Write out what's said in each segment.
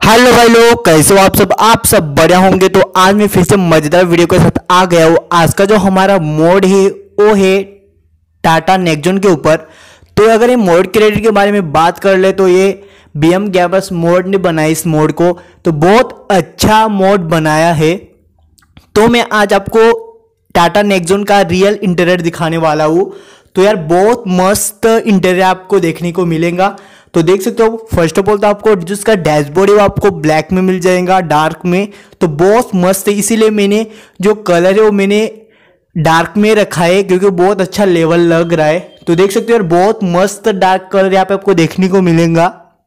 Hello भाई लोग, कैसे हो आप सब बढ़िया होंगे। तो आज मैं फिर से मजेदार वीडियो के साथ आ गया हूँ। आज का जो हमारा मोड है वो है टाटा नेक्सॉन के ऊपर। तो अगर ये मोड क्रेडिट के बारे में बात कर ले तो ये BM गेमर्स मोड ने बनाई इस मोड को, तो बहुत अच्छा मोड बनाया है। तो मैं आज आपको टाटा नेक्सॉन का रियल इंटीरियर दिखाने वाला हूँ। तो यार बहुत मस्त इंटीरियर आपको देखने को मिलेगा। तो देख सकते हो, फर्स्ट ऑफ ऑल तो आपको जिसका डैशबोर्ड है वो आपको ब्लैक में मिल जाएगा, डार्क में। तो बहुत मस्त है, इसीलिए मैंने जो कलर है वो मैंने डार्क में रखा है क्योंकि बहुत अच्छा लेवल लग रहा है। तो देख सकते हो यार बहुत मस्त डार्क कलर यहाँ पे आपको देखने को मिलेगा।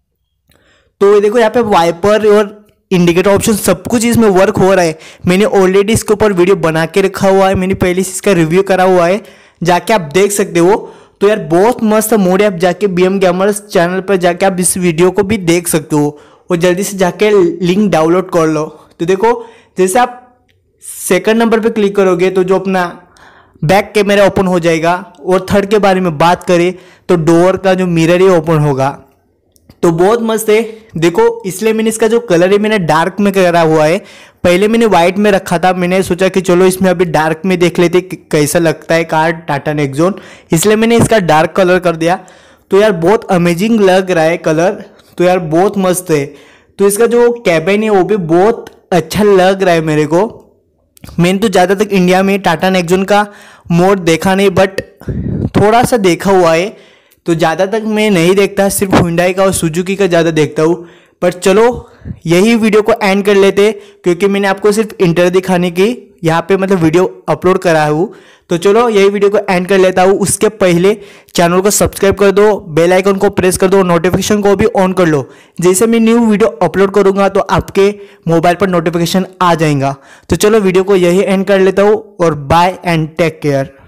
तो ये देखो यहाँ पे वाइपर और इंडिकेटर ऑप्शन सब कुछ इसमें वर्क हो रहा है। मैंने ऑलरेडी इसके ऊपर वीडियो बना के रखा हुआ है, मैंने पहले से इसका रिव्यू करा हुआ है, जाके आप देख सकते हो। तो यार बहुत मस्त मोड है, आप जाके BM गेमर्स चैनल पर जाके आप इस वीडियो को भी देख सकते हो और जल्दी से जाके लिंक डाउनलोड कर लो। तो देखो जैसे आप सेकंड नंबर पे क्लिक करोगे तो जो अपना बैक कैमरा ओपन हो जाएगा। और थर्ड के बारे में बात करें तो डोर का जो मिरर है ओपन होगा। तो बहुत मस्त है देखो, इसलिए मैंने इसका जो कलर है मैंने डार्क में करा हुआ है। पहले मैंने वाइट में रखा था, मैंने सोचा कि चलो इसमें अभी डार्क में देख लेते कैसा लगता है कार टाटा नेक्सॉन, इसलिए मैंने इसका डार्क कलर कर दिया। तो यार बहुत अमेजिंग लग रहा है कलर, तो यार बहुत मस्त है। तो इसका जो कैबिन है वो भी बहुत अच्छा लग रहा है मेरे को। मैंने तो ज़्यादा तक इंडिया में टाटा नेक्सॉन का मोड देखा नहीं, बट थोड़ा सा देखा हुआ है। तो ज़्यादा तक मैं नहीं देखता, सिर्फ हुंडई का और सुजुकी का ज़्यादा देखता हूँ। पर चलो यही वीडियो को एंड कर लेते क्योंकि मैंने आपको सिर्फ इंटर दिखाने की यहाँ पे मतलब वीडियो अपलोड करा हूँ। तो चलो यही वीडियो को एंड कर लेता हूँ। उसके पहले चैनल को सब्सक्राइब कर दो, बेल आइकन को प्रेस कर दो, नोटिफिकेशन को भी ऑन कर लो। जैसे मैं न्यू वीडियो अपलोड करूँगा तो आपके मोबाइल पर नोटिफिकेशन आ जाएगा। तो चलो वीडियो को यही एंड कर लेता हूँ और बाय एंड टेक केयर।